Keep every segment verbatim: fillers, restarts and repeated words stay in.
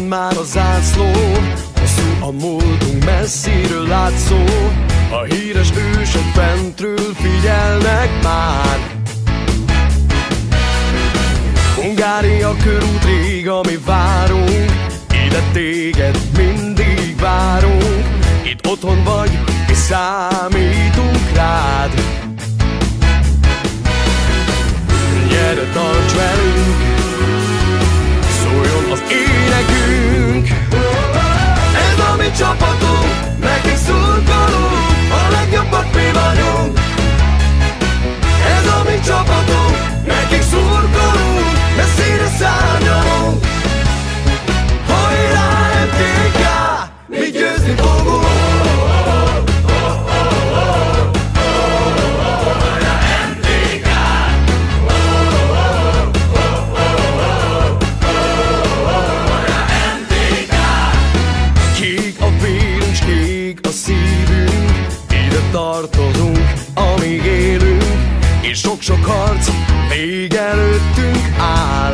már a zászló, hosszú a múltunk messziről látszó. A híres ősök fentről figyelnek már. Hungária körút rég, ami várunk, ide téged mindig várunk. Itt otthon vagy, és számítunk rád. Gyere, tarts velünk, szóljon az énekünk. Ez a mi csapatunk, nekik szurkolunk, a legjobbak mi vagyunk. Ez a mi csapatunk, nekik szurkolunk, messzire szárnyalunk. Hajrá em té ká, mi győzni fogunk. Tartozunk, amíg élünk, és sok-sok harc még előttünk áll.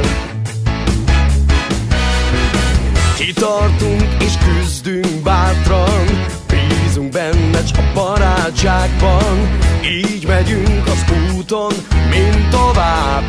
Kitartunk és küzdünk bátran, bízunk benne, c a barátságban. Így megyünk az úton, mint tovább.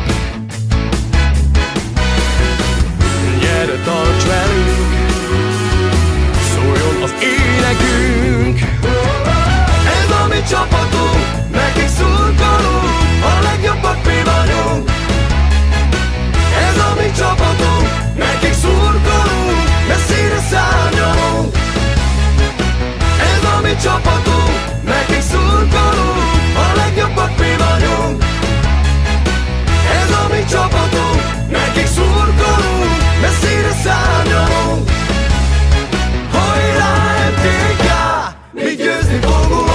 Gyere, tarts velünk, szóljon az énekünk. Ez a mi csapatunk, nekik szurkolunk, a legjobbak mi vagyunk. Ez a mi csapatunk, nekik szurkolunk, messzire szárnyalunk. Ez a mi csapatunk, nekik szurkolunk, a legjobbak mi vagyunk. Ez a mi csapatunk, nekik szurkolunk, messzire szárnyalunk. Hajrá em té ká, mi győzni fogunk.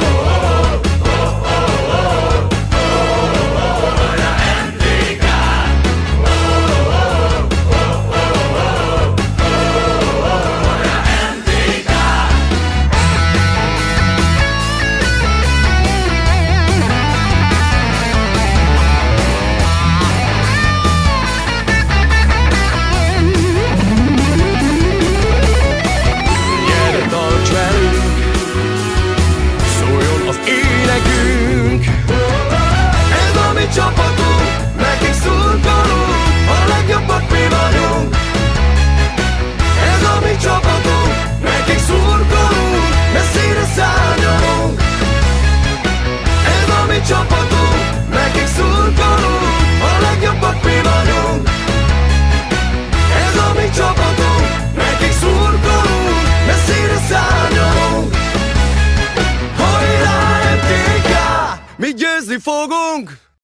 Csapatunk, nekik szurkolunk, a legjobbak mi vagyunk. Ez a mi csapatunk, nekik szurkolunk, messzire szárnyalunk. Ez a mi csapatunk, nekik szurkolunk, a legjobbak mi vagyunk. Ez a mi csapatunk, nekik szurkolunk, messzire szárnyalunk. Hajrá em té ká, mi győzni fogunk!